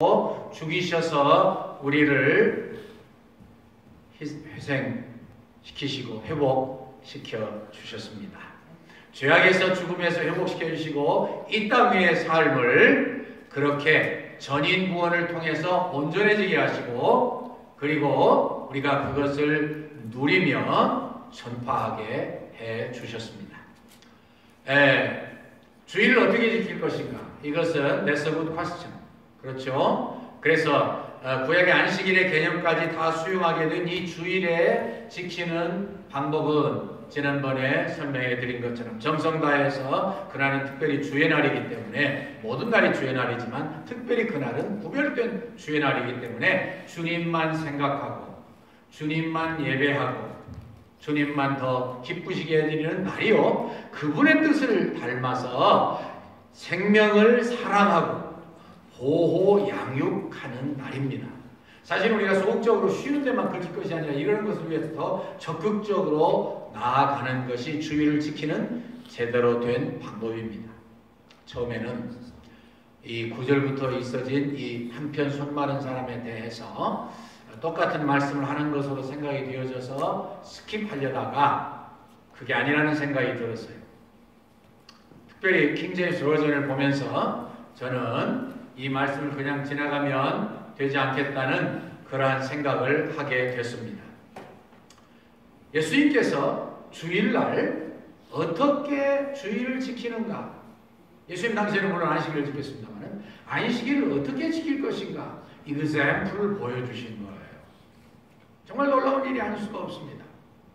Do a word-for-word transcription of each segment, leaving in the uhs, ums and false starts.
죽이셔서 우리를 희생시키시고 회복시켜 주셨습니다. 죄악에서 죽음에서 회복시켜 주시고 이 땅 위의 삶을 그렇게 전인 구원을 통해서 온전해지게 하시고 그리고 우리가 그것을 누리며 전파하게 해 주셨습니다. 에, 주일을 어떻게 지킬 것인가? 이것은 that's a good question. 그렇죠? 그래서 어, 구약의 안식일의 개념까지 다 수용하게 된 이 주일에 지키는 방법은 지난번에 설명해 드린 것처럼 정성 다해서 그날은 특별히 주의 날이기 때문에 모든 날이 주의 날이지만 특별히 그날은 구별된 주의 날이기 때문에 주님만 생각하고 주님만 예배하고 주님만 더 기쁘시게 해드리는 날이요. 그분의 뜻을 닮아서 생명을 사랑하고 보호, 양육하는 날입니다. 사실 우리가 소극적으로 쉬는 데만 그칠 것이 아니라 이러는 것을 위해서 더 적극적으로 나아가는 것이 주일을 지키는 제대로 된 방법입니다. 처음에는 이 구절부터 있어진 이 한편 손 마른 사람에 대해서 똑같은 말씀을 하는 것으로 생각이 되어져서 스킵하려다가 그게 아니라는 생각이 들었어요. 특별히 킹제임스 버전을 보면서 저는 이 말씀을 그냥 지나가면 되지 않겠다는 그러한 생각을 하게 됐습니다. 예수님께서 주일날 어떻게 주일을 지키는가? 예수님 당시에는 물론 안식일을 지켰습니다만 안식일을 어떻게 지킬 것인가? example을 보여주신 거예요. 정말 놀라운 일이 아닐 수가 없습니다.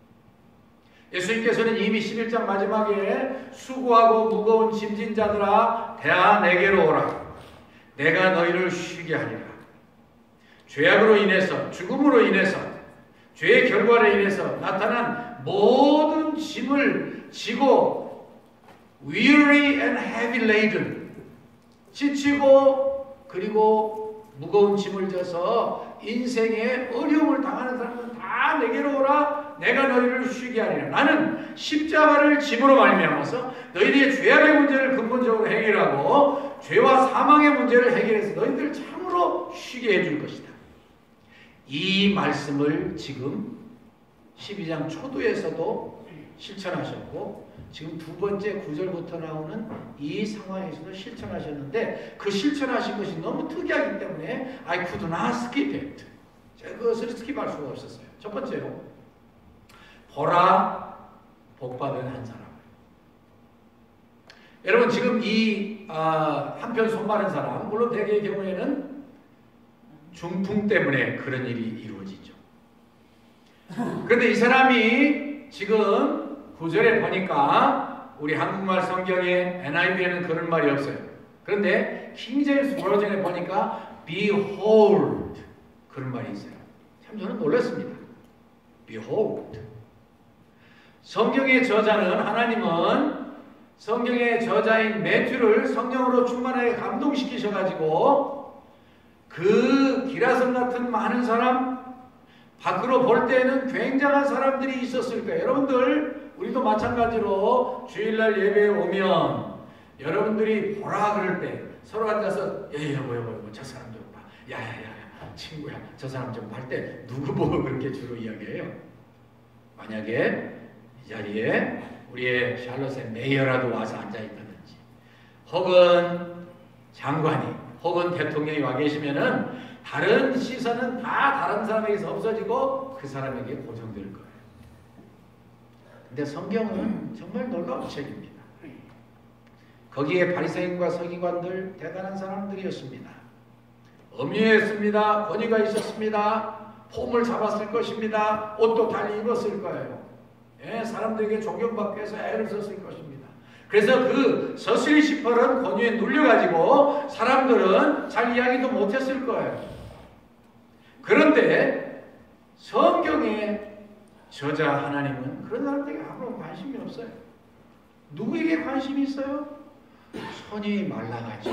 예수님께서는 이미 십일 장 마지막에 수고하고 무거운 짐진 자들아 다 내게로 오라. 내가 너희를 쉬게 하리라. 죄악으로 인해서 죽음으로 인해서 죄의 결과로 인해서 나타난 모든 짐을 지고 weary and heavy laden 지치고 그리고 무거운 짐을 져서 인생의 어려움을 당하는 사람은 다 내게로 오라. 내가 너희를 쉬게 하리라. 나는 십자가를 짐으로 말미암아서 너희들의 죄악의 문제를 근본적으로 해결하고 죄와 사망의 문제를 해결해서 너희들 참으로 쉬게 해줄 것이다. 이 말씀을 지금 십이 장 초두에서도 실천하셨고 지금 두 번째 구절부터 나오는 이 상황에서도 실천하셨는데 그 실천하신 것이 너무 특이하기 때문에 I could not skip it. 제가 그것을 스킵할 수가 없었어요. 첫 번째로 보라 복받은 한 사람. 여러분 지금 이 어, 한편 손 마른 사람 물론 대개의 경우에는 중풍 때문에 그런 일이 이루어지죠. 그런데 이 사람이 지금 구절에 보니까 우리 한국말 성경에 엔 아이 브이에는 그런 말이 없어요. 그런데 킹제임스 버전에 보니까 behold 그런 말이 있어요. 참 저는 놀랐습니다. behold. 성경의 저자는 하나님은 성경의 저자인 매튜를 성령으로 충만하게 감동시키셔가지고 그 기라성 같은 많은 사람 밖으로 볼 때에는 굉장한 사람들이 있었을 거예요. 여러분들 우리도 마찬가지로 주일날 예배에 오면 여러분들이 보라 그럴 때 서로 앉아서 야 여보 여보 여보 저 사람 좀 봐. 야야야야 친구야 저 사람 좀 할 때 누구 보고 그렇게 주로 이야기해요. 만약에 이 자리에 우리의 샬롯의 메이어라도 와서 앉아있다든지 혹은 장관이 혹은 대통령이 와 계시면은 다른 시선은 다 다른 사람에게서 없어지고 그 사람에게 고정될 거예요. 근데 성경은 정말 놀라운 책입니다. 거기에 바리새인과 서기관들 대단한 사람들이었습니다. 엄유했습니다. 권위가 있었습니다. 폼을 잡았을 것입니다. 옷도 달리 입었을 거예요. 예, 사람들에게 존경받기 위해서 애를 썼을 것입니다. 그래서 그 서슬이 십팔은 권위에 눌려가지고 사람들은 잘 이야기도 못했을 거예요. 그런데 성경의 저자 하나님은 그런 사람들에게 아무런 관심이 없어요. 누구에게 관심이 있어요? 손이 말라가지고.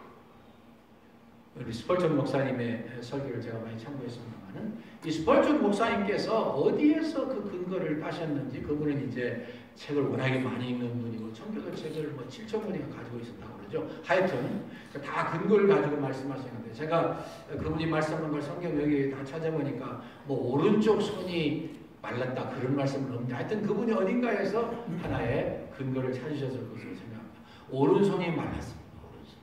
우리 스펄전 목사님의 설교를 제가 많이 참고했습니다만은 이 스펄전 목사님께서 어디에서 그 근거를 따셨는지 그분은 이제 책을 워낙에 많이 읽는 분이고 청교도 책을 뭐 칠천 권이가 가지고 있었다고 그러죠. 하여튼 다 근거를 가지고 말씀하시는데 제가 그분이 말씀한 걸 성경 여기 다 찾아보니까 뭐 오른쪽 손이 말랐다 그런 말씀은 없는데 하여튼 그분이 어딘가에서 하나의 근거를 찾으셨을 것으로 생각합니다. 오른손이 말랐습니다. 오른손.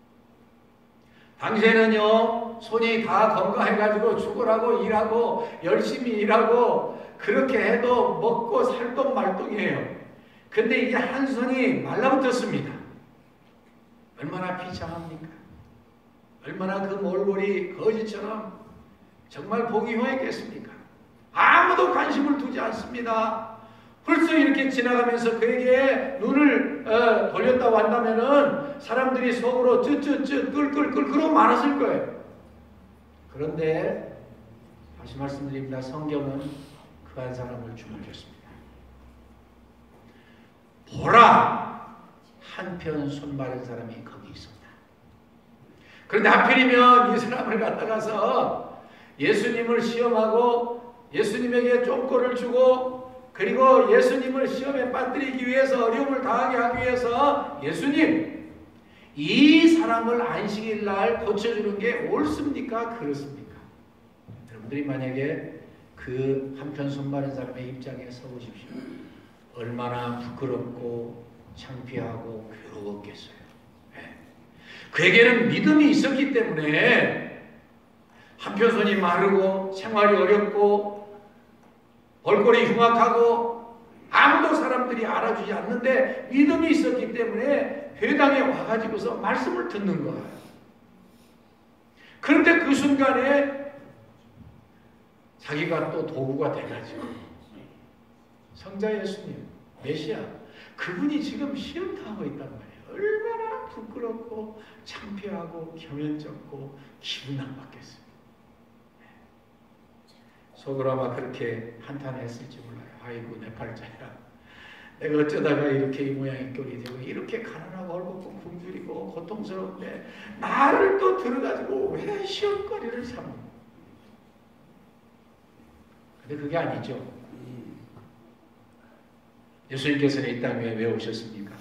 당시에는요 손이 다 건강해가지고 죽으라고 일하고 열심히 일하고 그렇게 해도 먹고 살동 말동이에요. 근데 이제 한 손이 말라붙었습니다. 얼마나 비참합니까? 얼마나 그 몰골이 거지처럼 정말 보기 흉했겠습니까? 아무도 관심을 두지 않습니다. 벌써 이렇게 지나가면서 그에게 눈을 어, 돌렸다고 한다면은 사람들이 속으로 쯧쯧쯧 끌끌끌 그러고 말았을 거예요. 그런데 다시 말씀드립니다. 성경은 그 한 사람을 주목했습니다. 보라! 한편 손 마른 사람이 거기 있었다. 그런데 하필이면 이 사람을 갖다가서 예수님을 시험하고 예수님에게 쫑꼬를 주고 그리고 예수님을 시험에 빠뜨리기 위해서 어려움을 당하게 하기 위해서 예수님 이 사람을 안식일 날 고쳐주는 게 옳습니까? 그렇습니까? 여러분들이 만약에 그 한편 손 마른 사람의 입장에 서보십시오. 얼마나 부끄럽고 창피하고 괴로웠겠어요. 네. 그에게는 믿음이 있었기 때문에 한편 손이 마르고 생활이 어렵고 벌골이 흉악하고 아무도 사람들이 알아주지 않는데 믿음이 있었기 때문에 회당에 와가지고서 말씀을 듣는 거예요. 그런데 그 순간에 자기가 또 도구가 돼가지고 성자 예수님, 메시아 그분이 지금 시험 당하고 있단 말이에요. 얼마나 부끄럽고 창피하고 겸연쩍고 기분 나빴겠어요. 속으로 아마 그렇게 한탄했을지 몰라요. 아이고 내 팔자야. 내가 어쩌다가 이렇게 이 모양이 꼴이 되고 이렇게 가난하고 헐벗고 굶주리고 고통스러운데 나를 또 들어가지고 왜 시험거리를 삼어. 근데 그게 아니죠. 예수님께서는 이 땅에 왜 오셨습니까?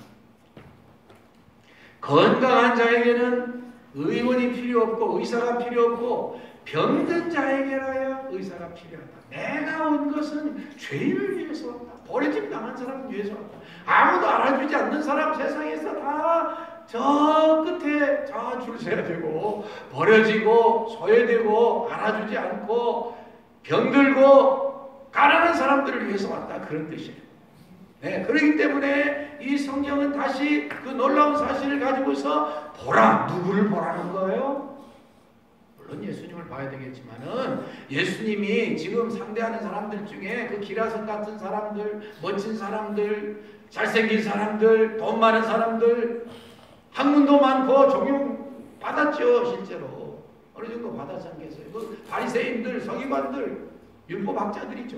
건강한 자에게는 의원이 필요 없고 의사가 필요 없고 병든 자에게라야 의사가 필요하다. 내가 온 것은 죄인을 위해서 왔다. 버려짐 당한 사람을 위해서 왔다. 아무도 알아주지 않는 사람 세상에서 다 저 끝에 저 줄 서야 되고 버려지고 소외되고 알아주지 않고 병들고 가난한 사람들을 위해서 왔다. 그런 뜻이에요. 네, 그렇기 때문에 이 성경은 다시 그 놀라운 사실을 가지고서 보라, 누구를 보라는 거예요? 물론 예수님을 봐야 되겠지만은 예수님이 지금 상대하는 사람들 중에 그 기라성 같은 사람들, 멋진 사람들, 잘생긴 사람들, 돈 많은 사람들, 학문도 많고 종용 받았죠. 실제로 어느 정도 받았지 않겠어요? 그 바리새인들, 서기관들, 율법학자들이죠.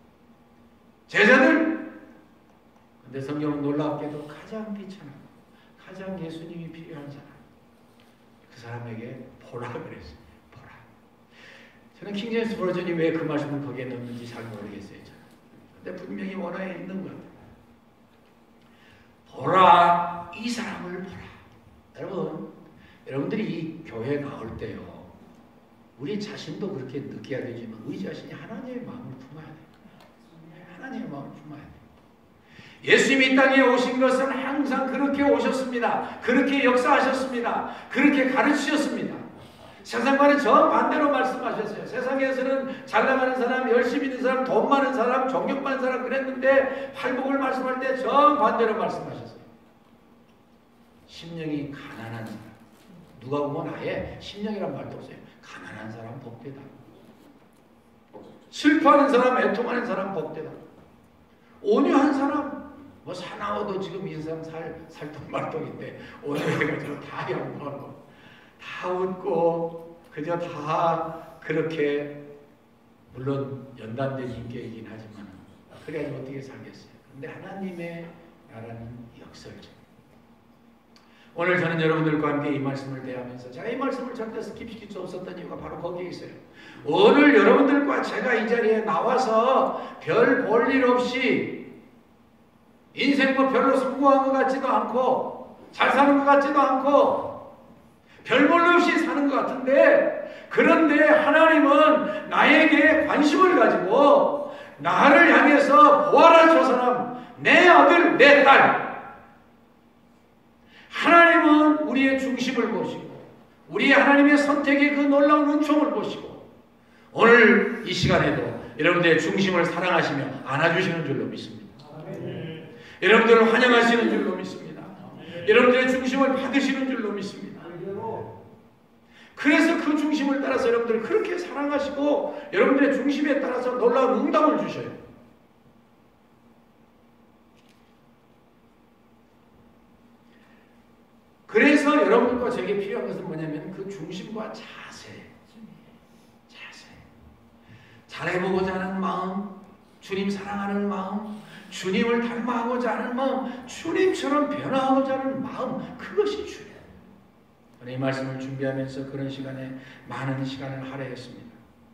제자들. 근데 성경은 놀랍게도 가장 비천하고 가장 예수님이 필요한 사람, 그 사람에게 보라 그랬어요. 보라. 저는 킹제임스 버전이 왜 그 말씀을 거기에 넣는지 잘 모르겠어요. 저는. 근데 분명히 원어에 있는 것 같아요. 보라, 이 사람을 보라. 여러분, 여러분들이 이 교회 나올 때요, 우리 자신도 그렇게 느껴야 되지만 우리 자신이 하나님의 마음을 품어야 돼요. 하나님의 마음을 품어야 돼요. 예수님이 이 땅에 오신 것은 항상 그렇게 오셨습니다. 그렇게 역사하셨습니다. 그렇게 가르치셨습니다. 세상과는 정반대로 말씀하셨어요. 세상에서는 잘 나가는 사람, 열심히 있는 사람, 돈 많은 사람, 존경 많은 사람 그랬는데 팔복을 말씀할 때 정반대로 말씀하셨어요. 심령이 가난한 사람. 누가 보면 아예 심령이란 말도 없어요. 가난한 사람 복되다. 슬퍼하는 사람, 애통하는 사람 복되다. 온유한 사람, 뭐 사나워도 지금 이 사람 살, 살통말통인데 온유해가지고 다 양보하고 다 웃고 그저 다 그렇게, 물론 연단된 인격이긴 하지만 그래야지 어떻게 살겠어요. 그런데 하나님의 나라는 역설적. 오늘 저는 여러분들과 함께 이 말씀을 대하면서 제가 이 말씀을 절대 스킵시킬 수 없었던 이유가 바로 거기에 있어요. 오늘 여러분들과 제가 이 자리에 나와서 별 볼 일 없이 인생 뭐 별로 성공한 것 같지도 않고 잘 사는 것 같지도 않고 별 볼 일 없이 사는 것 같은데, 그런데 하나님은 나에게 관심을 가지고 나를 향해서 보아라, 저 사람, 내 아들, 내 딸. 하나님은 우리의 중심을 보시고 우리의 하나님의 선택의 그 놀라운 은총을 보시고 오늘 이 시간에도 여러분들의 중심을 사랑하시며 안아주시는 줄로 믿습니다. 아멘. 여러분들을 환영하시는 줄로 믿습니다. 아멘. 여러분들의 중심을 받으시는 줄로 믿습니다. 그래서 그 중심을 따라서 여러분들을 그렇게 사랑하시고 여러분들의 중심에 따라서 놀라운 응답을 주셔요. 그래서 여러분과 저에게 필요한 것은 뭐냐면 그 중심과 자세. 자세. 잘해보고자 하는 마음, 주님 사랑하는 마음, 주님을 닮아가고자 하는 마음, 주님처럼 변화하고자 하는 마음, 그것이 중요해요. 이 말씀을 준비하면서 그런 시간에 많은 시간을 할애했습니다.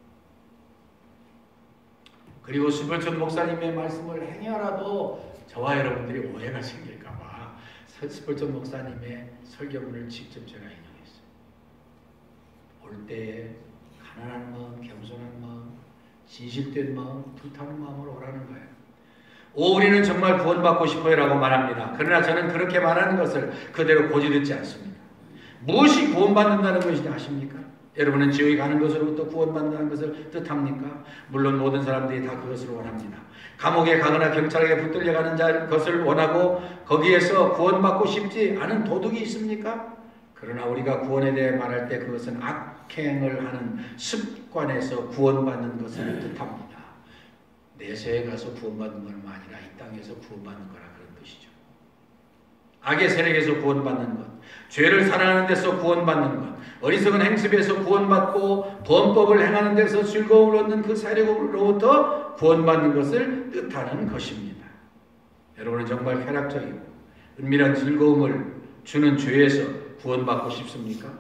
그리고 스펄전 목사님의 말씀을 행여라도 저와 여러분들이 오해가 생길까 봐 스펄전 목사님의 설교문을 직접 제가 인용했어요. 올 때에 가난한 마음, 겸손한 마음, 진실된 마음, 불타는 마음으로 오라는 거예요. 오, 우리는 정말 구원받고 싶어요 라고 말합니다. 그러나 저는 그렇게 말하는 것을 그대로 고지듣지 않습니다. 무엇이 구원받는다는 것인지 아십니까? 여러분은 지옥에 가는 것으로부터 구원받는다는 것을 뜻합니까? 물론 모든 사람들이 다 그것을 원합니다. 감옥에 가거나 경찰에게 붙들려가는 자 것을 원하고 거기에서 구원받고 싶지 않은 도둑이 있습니까? 그러나 우리가 구원에 대해 말할 때 그것은 악행을 하는 습관에서 구원받는 것을 뜻합니다. 내세에 가서 구원받는 것은 아니라 이 땅에서 구원받는 거라 그런 뜻이죠. 악의 세력에서 구원받는 것, 죄를 사랑하는 데서 구원받는 것, 어리석은 행습에서 구원받고 범법을 행하는 데서 즐거움을 얻는 그 세력으로부터 구원받는 것을 뜻하는 것입니다. 여러분은 정말 쾌락적이고 은밀한 즐거움을 주는 죄에서 구원받고 싶습니까?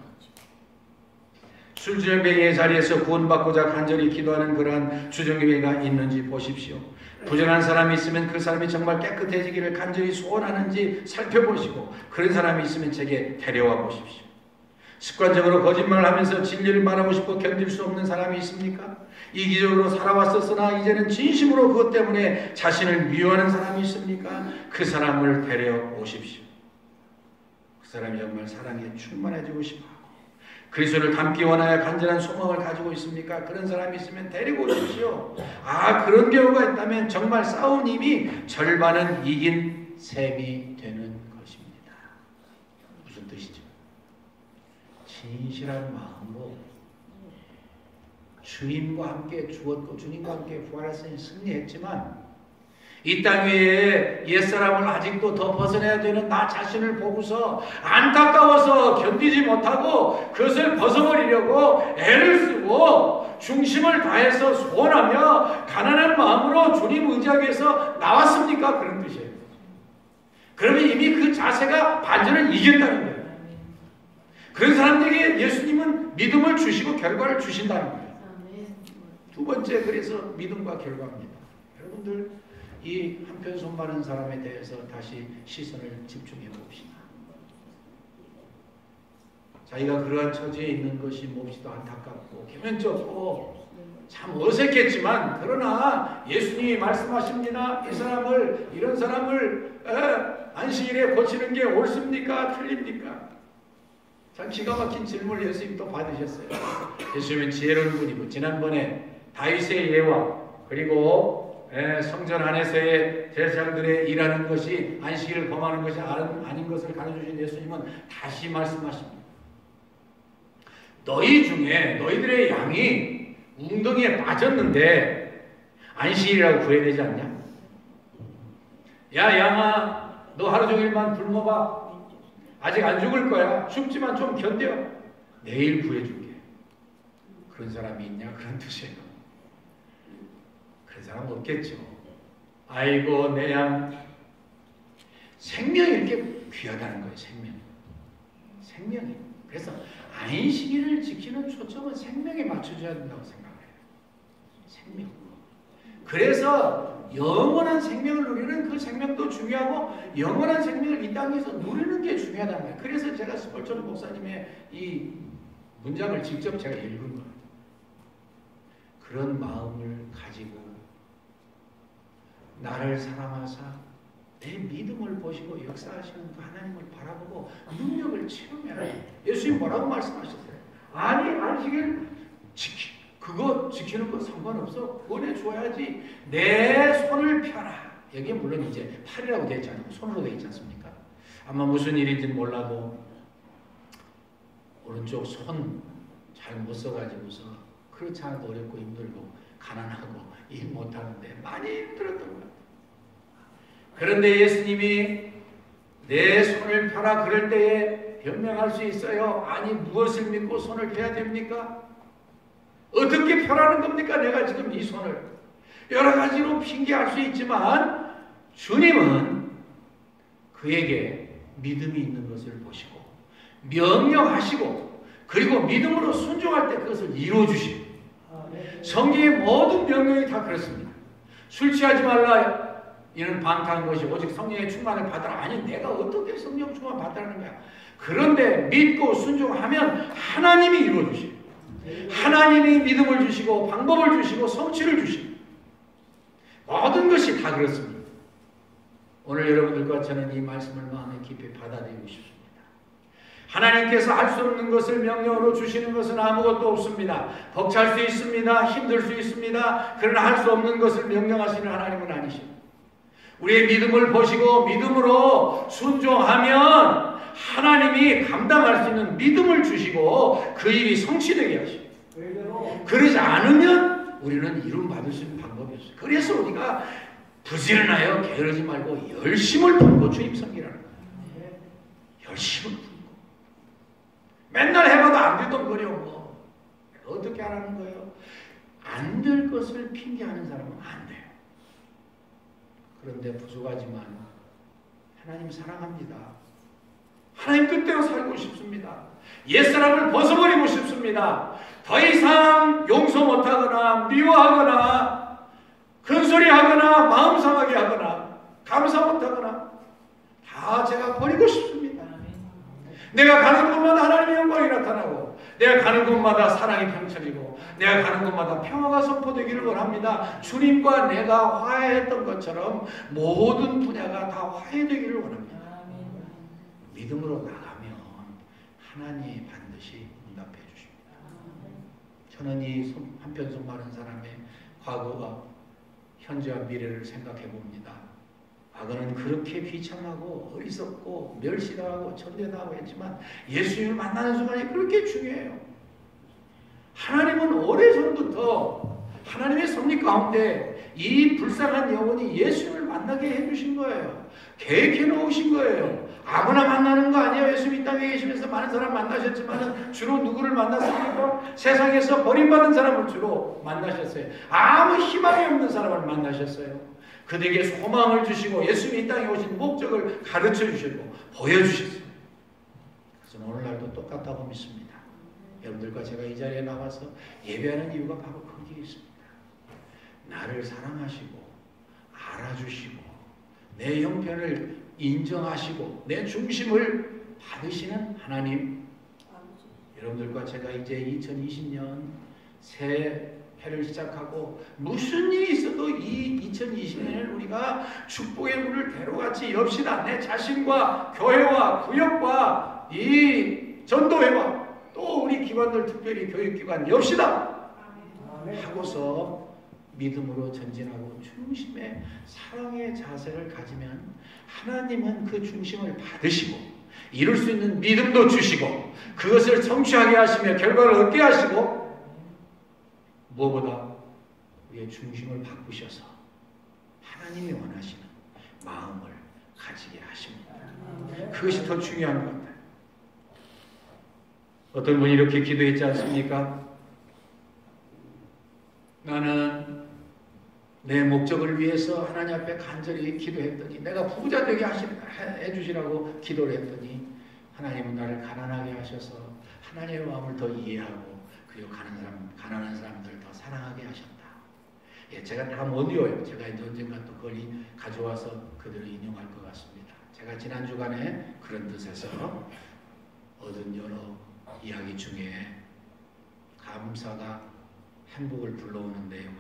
술주정뱅이의 자리에서 구원받고자 간절히 기도하는 그러한 주정뱅이가 있는지 보십시오. 부정한 사람이 있으면 그 사람이 정말 깨끗해지기를 간절히 소원하는지 살펴보시고 그런 사람이 있으면 제게 데려와 보십시오. 습관적으로 거짓말을 하면서 진리를 말하고 싶고 견딜 수 없는 사람이 있습니까? 이기적으로 살아왔었으나 이제는 진심으로 그것 때문에 자신을 미워하는 사람이 있습니까? 그 사람을 데려오십시오. 그 사람이 정말 사랑에 충만해지고 싶어 그리스도를 닮기 원하여 간절한 소망을 가지고 있습니까? 그런 사람이 있으면 데리고 오십시오. 아, 그런 경우가 있다면 정말 싸운 힘이 절반은 이긴 셈이 되는 것입니다. 무슨 뜻이죠? 진실한 마음으로 주님과 함께 죽었고 주님과 함께 부활하시니 승리했지만 이 땅 위에 옛사람을 아직도 더 벗어내야 되는 나 자신을 보고서 안타까워서 견디지 못하고 그것을 벗어버리려고 애를 쓰고 중심을 다해서 소원하며 가난한 마음으로 주님 의지하기 위해서 나왔습니까? 그런 뜻이에요. 그러면 이미 그 자세가 반전을 이겼다는 거예요. 그런 사람들에게 예수님은 믿음을 주시고 결과를 주신다는 거예요. 두 번째, 그래서 믿음과 결과입니다. 여러분들 이 한편 손 많은 사람에 대해서 다시 시선을 집중해 봅시다. 자기가 그러한 처지에 있는 것이 몹시도 안타깝고 개면쩍고 참 어색했지만 그러나 예수님이 말씀하십니다. 이 사람을 이런 사람을 에, 안식일에 고치는 게 옳습니까? 틀립니까? 참 기가 막힌 질문을 예수님 또 받으셨어요. 예수님은 지혜로운 분이고 지난번에 다윗의 예와 그리고 예, 성전 안에서의 제사장들의 일하는 것이 안식일을 범하는 것이 아닌 것을 가르쳐주신 예수님은 다시 말씀하십니다. 너희 중에 너희들의 양이 웅덩이에 빠졌는데 안식일이라고 구해야 되지 않냐? 야 양아, 너 하루 종일만 굶어봐. 아직 안 죽을 거야. 춥지만 좀 견뎌. 내일 구해줄게. 그런 사람이 있냐? 그런 뜻이에요. 그런 사람 없겠죠. 아이고 내 양, 생명이 이렇게 귀하다는 거예요. 생명. 생명이. 그래서 안식일을 지키는 초점은 생명에 맞춰줘야 된다고 생각해요. 생명. 그래서 영원한 생명을 누리는 그 생명도 중요하고 영원한 생명을 이 땅에서 누리는 게 중요하단 말이에요. 그래서 제가 스펄전 목사님의 이 문장을 직접 제가 읽은 거예요. 그런 마음을 가지고 나를 사랑하사 내 믿음을 보시고 역사하시는 그 하나님을 바라보고 능력을 체험해라. 예수님 뭐라고 말씀하셨어요? 아니 안식일 지키, 그거 지키는 거 상관없어. 원해 줘야지. 내 손을 펴라. 여기에 물론 이제 팔이라고 되어 있지 않고 손으로 되어 있지 않습니까? 아마 무슨 일인지는 몰라도 오른쪽 손 잘 못 써가지고서 그렇지 않아도 어렵고 힘들고 가난하고 일 못하는데 많이 힘들었던 것 같아요. 그런데 예수님이 내 손을 펴라 그럴 때에 변명할 수 있어요? 아니 무엇을 믿고 손을 펴야 됩니까? 어떻게 펴라는 겁니까? 내가 지금 이 손을 여러 가지로 핑계할 수 있지만 주님은 그에게 믿음이 있는 것을 보시고 명령하시고 그리고 믿음으로 순종할 때 그것을 이루어주시고 성경의 모든 명령이 다 그렇습니다. 술 취하지 말라 이는 방탕한 것이 오직 성령의 충만을 받으라. 아니 내가 어떻게 성령 충만 받으라는 거야. 그런데 믿고 순종하면 하나님이 이루어주시고 하나님이 믿음을 주시고 방법을 주시고 성취를 주시고 모든 것이 다 그렇습니다. 오늘 여러분들과 저는 이 말씀을 마음에 깊이 받아들이고 싶습니다. 하나님께서 할 수 없는 것을 명령으로 주시는 것은 아무것도 없습니다. 벅찰 수 있습니다. 힘들 수 있습니다. 그러나 할 수 없는 것을 명령하시는 하나님은 아니십니다. 우리의 믿음을 보시고 믿음으로 순종하면 하나님이 감당할 수 있는 믿음을 주시고 그 일이 성취되게 하시고 그러지 않으면 우리는 이룬 받을 수 있는 방법이 없어요. 그래서 우리가 부지런하여 게으르지 말고 열심을 품고 주님 섬기라는 거예요. 열심을 품고 맨날 해봐도 안 되던 거려 뭐 어떻게 하라는 거예요? 안 될 것을 핑계하는 사람은 안 돼요. 그런데 부족하지만 하나님 사랑합니다. 하나님 뜻대로 살고 싶습니다. 옛사람을 벗어버리고 싶습니다. 더 이상 용서 못하거나 미워하거나 큰소리하거나 마음 상하게 하거나 감사 못하거나 다 제가 버리고 싶습니다. 내가 가는 곳마다 하나님의 영광이 나타나고 내가 가는 곳마다 사랑이 펼쳐지고 내가 가는 곳마다 평화가 선포되기를 원합니다. 주님과 내가 화해했던 것처럼 모든 분야가 다 화해되기를 원합니다. 믿음으로 나가면 하나님이 반드시 응답해 주십니다. 저는 이 한편속 많은 사람의 과거와 현재와 미래를 생각해 봅니다. 과거는 그렇게 비참하고 어리석고 멸시당하고 천대당하고 했지만 예수님을 만나는 순간이 그렇게 중요해요. 하나님은 오래전부터 하나님의 섭리 가운데 이 불쌍한 영혼이 예수님을 만나게 해주신 거예요. 계획해 놓으신 거예요. 아무나 만나는 거 아니에요. 예수님 이 땅에 계시면서 많은 사람 만나셨지만 주로 누구를 만났습니까? 세상에서 버림받은 사람을 주로 만나셨어요. 아무 희망이 없는 사람을 만나셨어요. 그들에게 소망을 주시고 예수님이 이 땅에 오신 목적을 가르쳐 주시고 보여주셨어요. 그래서 오늘날도 똑같다고 믿습니다. 여러분들과 제가 이 자리에 나와서 예배하는 이유가 바로 거기에 있습니다. 나를 사랑하시고 알아주시고 내 형편을 인정하시고 내 중심을 받으시는 하나님. 여러분들과 제가 이제 이천이십 년 새 해를 시작하고 무슨 일이 있어도 이 이천이십 년을 우리가 축복의 문을 대로같이 엽시다. 내 자신과 교회와 구역과 이 전도회와 또 우리 기관들 특별히 교육기관 엽시다 하고서 믿음으로 전진하고 중심의 사랑의 자세를 가지면 하나님은 그 중심을 받으시고 이룰 수 있는 믿음도 주시고 그것을 성취하게 하시며 결과를 얻게 하시고 무엇보다 우리의 중심을 바꾸셔서 하나님이 원하시는 마음을 가지게 하십니다. 그것이 더 중요한 것 같아요. 어떤 분이 이렇게 기도했지 않습니까? 나는 내 목적을 위해서 하나님 앞에 간절히 기도했더니 내가 부자 되게 하시, 해주시라고 기도를 했더니 하나님은 나를 가난하게 하셔서 하나님의 마음을 더 이해하고 그리고 가난한 사람, 가난한 사람들 더 사랑하게 하셨다. 예, 제가 다 못 외워요. 제가 이제 언젠가 또 그걸 가져와서 그들을 인용할 것 같습니다. 제가 지난 주간에 그런 뜻에서 얻은 여러 이야기 중에 감사가 행복을 불러오는 내용을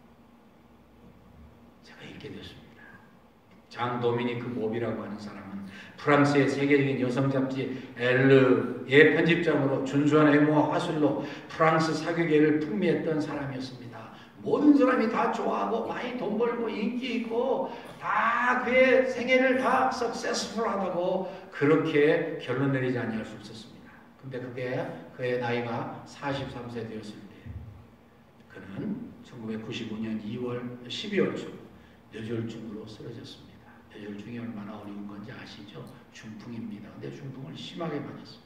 제가 읽게 됐습니다. 장 도미니크 몹이라고 하는 사람은 프랑스의 세계적인 여성 잡지 엘르의 편집장으로 준수한 외모와 화술로 프랑스 사교계를 풍미했던 사람이었습니다. 모든 사람이 다 좋아하고 많이 돈 벌고 인기 있고 다 그의 생애를 다 석세스풀하다고 그렇게 결론 내리지 아니할 수 없었습니다. 근데 그게 그의 나이가 사십삼 세 되었을 때 그는 천구백구십오 년 이월 십이월쯤 뇌졸중으로 쓰러졌습니다. 뇌졸중이 얼마나 어려운 건지 아시죠? 중풍입니다. 근데 중풍을 심하게 맞았습니다.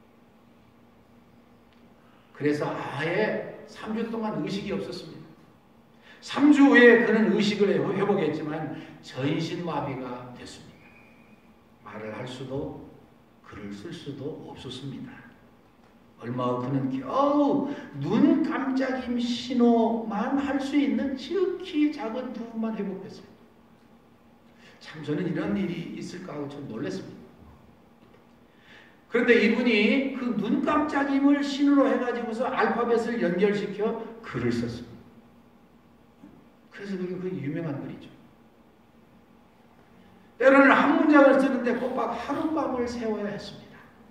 그래서 아예 삼 주 동안 의식이 없었습니다. 삼 주 후에 그는 의식을 회복했지만 전신마비가 됐습니다. 말을 할 수도 글을 쓸 수도 없었습니다. 얼마 후 그는 겨우 눈 깜짝임 신호만 할 수 있는 지극히 작은 부분만 회복했어요. 참 저는 이런 일이 있을까 하고 좀 놀랐습니다. 그런데 이분이 그 눈 깜짝임을 신호로 해가지고서 알파벳을 연결시켜 글을 썼습니다. 그래서 그게 그 유명한 글이죠. 때로는 한 문장을 쓰는데 꼬박 하룻밤을 세워야 했습니다.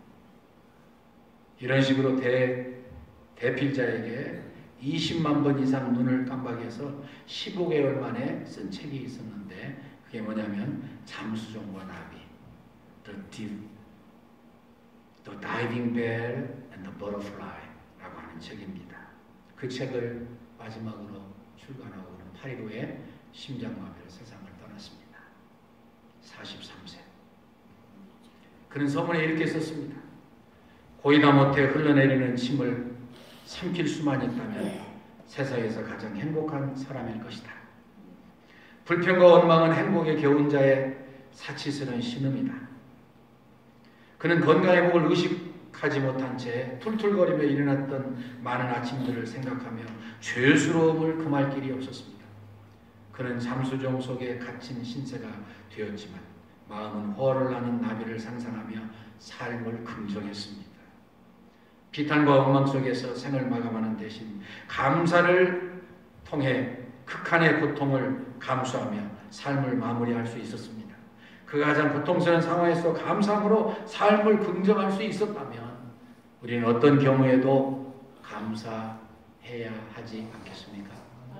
이런 식으로 대, 대필자에게 이십만 번 이상 눈을 깜박해서 십오 개월 만에 쓴 책이 있었는데 그게 뭐냐면 잠수정과 나비 The, Deep, The Diving Bell and the Butterfly 라고 하는 책입니다. 그 책을 마지막으로 출간하고는 팔 일 후에 심장마비로 세상을 떠났습니다. 사십삼 세. 그는 서문에 이렇게 썼습니다. 고이다 못해 흘러내리는 침을 삼킬 수만 있다면 세상에서 가장 행복한 사람일 것이다. 불평과 원망은 행복에 겨운 자의 사치스러운 신음이다. 그는 건강회복을 의식하지 못한 채 툴툴거리며 일어났던 많은 아침들을 생각하며 죄스러움을 금할 길이 없었습니다. 그는 잠수정 속에 갇힌 신세가 되었지만 마음은 호화를 나는 나비를 상상하며 삶을 긍정했습니다. 비탄과 엉망 속에서 생을 마감하는 대신 감사를 통해 극한의 고통을 감수하며 삶을 마무리할 수 있었습니다. 그가 가장 고통스러운 상황에서 감사함으로 삶을 긍정할 수 있었다면 우리는 어떤 경우에도 감사해야 하지 않겠습니까?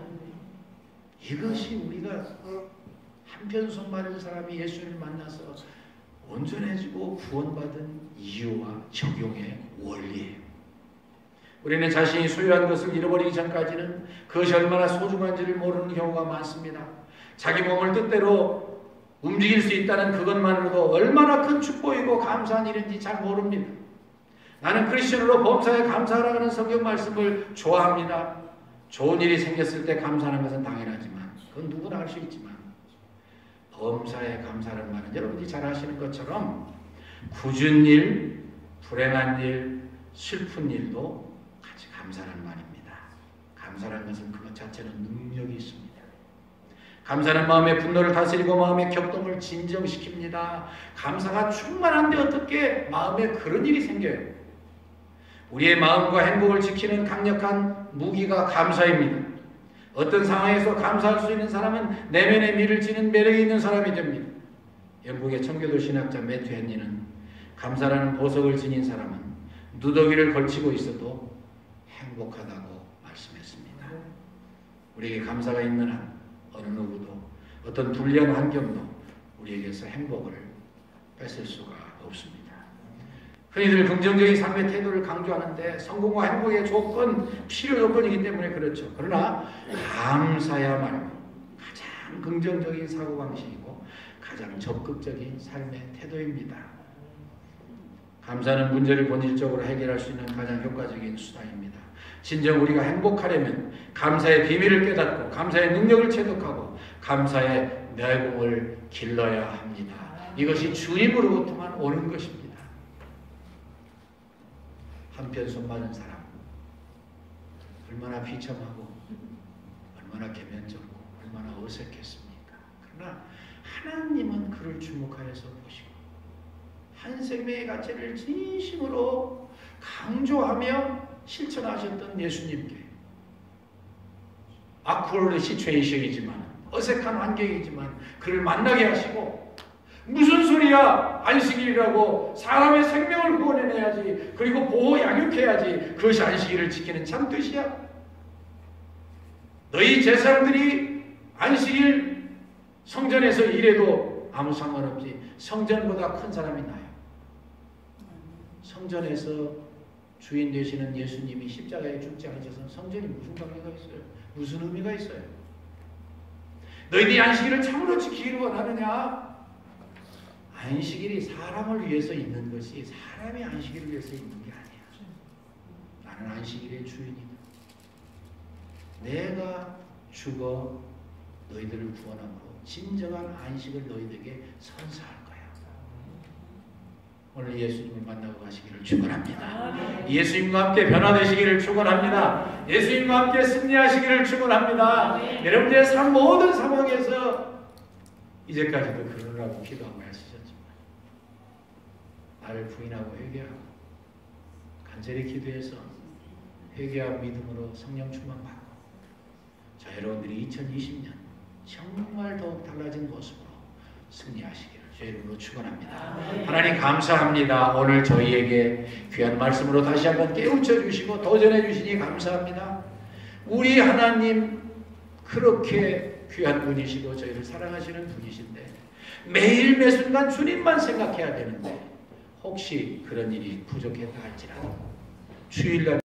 이것이 우리가 한편 손 마른 사람이 예수를 만나서 온전해지고 구원받은 이유와 적용의 원리예요. 우리는 자신이 소유한 것을 잃어버리기 전까지는 그것이 얼마나 소중한지를 모르는 경우가 많습니다. 자기 몸을 뜻대로 움직일 수 있다는 그것만으로도 얼마나 큰 축복이고 감사한 일인지 잘 모릅니다. 나는 크리스천으로 범사에 감사하라고 하는 성경 말씀을 좋아합니다. 좋은 일이 생겼을 때 감사하는 것은 당연하지만 그건 누구나 할 수 있지만 범사에 감사하는 말은 여러분이 잘 아시는 것처럼 굳은 일, 불행한 일, 슬픈 일도 같이 감사하는 말입니다. 감사라는 것은 그것 자체는 능력이 있습니다. 감사는 마음의 분노를 다스리고 마음의 격동을 진정시킵니다. 감사가 충만한데 어떻게 마음에 그런 일이 생겨요? 우리의 마음과 행복을 지키는 강력한 무기가 감사입니다. 어떤 상황에서 감사할 수 있는 사람은 내면의 미를 지는 매력이 있는 사람이 됩니다. 영국의 청교도 신학자 매튜 헨리는 감사라는 보석을 지닌 사람은 누더기를 걸치고 있어도 행복하다고 말씀했습니다. 우리에게 감사가 있는 한 어느 누구도 어떤 불리한 환경도 우리에게서 행복을 뺏을 수가 없습니다. 흔히들 긍정적인 삶의 태도를 강조하는데 성공과 행복의 조건, 필요 조건이기 때문에 그렇죠. 그러나 감사야말로 가장 긍정적인 사고방식이고 가장 적극적인 삶의 태도입니다. 감사는 문제를 본질적으로 해결할 수 있는 가장 효과적인 수단입니다. 진정 우리가 행복하려면 감사의 비밀을 깨닫고 감사의 능력을 체득하고 감사의 내공을 길러야 합니다. 이것이 주님으로부터만 오는 것입니다. 한편 손 많은 사람 얼마나 비참하고 얼마나 개면적고 얼마나 어색했습니까? 그러나 하나님은 그를 주목하여서 보시고 한 생명의 가치를 진심으로 강조하며 실천하셨던 예수님께 아쿠얼드 시츄에이션이지만 어색한 환경이지만 그를 만나게 하시고 무슨 소리야 안식일이라고 사람의 생명을 구원해내야지 그리고 보호 양육해야지 그것이 안식일을 지키는 참 뜻이야? 너희 제사장들이 안식일 성전에서 일해도 아무 상관없지 성전보다 큰 사람이 나요. 성전에서 주인 되시는 예수님이 십자가에 죽지 않으셔서 성전이 무슨 관계가 있어요? 무슨 의미가 있어요? 너희들이 안식일을 참으로 지키기를 원하느냐? 안식일이 사람을 위해서 있는 것이 사람이 안식일을 위해서 있는 게 아니야. 나는 안식일의 주인이다. 내가 죽어 너희들을 구원하고 진정한 안식을 너희들에게 선사할 거야. 오늘 예수님을 만나고 가시기를 축원합니다. 예수님과 함께 변화되시기를 축원합니다. 예수님과 함께 승리하시기를 축원합니다. 여러분들의 삶 모든 상황에서 이제까지도 그러라고 기도하고 하시셨지만 나를 부인하고 회개하고 간절히 기도해서 회개와 믿음으로 성령 충만받고 자 여러분들이 이천이십 년 정말 더욱 달라진 모습으로 승리하시기를 주의 이름으로 축원합니다. 하나님 감사합니다. 오늘 저희에게 귀한 말씀으로 다시 한번 깨우쳐 주시고 도전해 주시니 감사합니다. 우리 하나님 그렇게 귀한 분이시고 저희를 사랑하시는 분이신데 매일 매순간 주님만 생각해야 되는데 혹시 그런 일이 부족했다 할지라도 주일날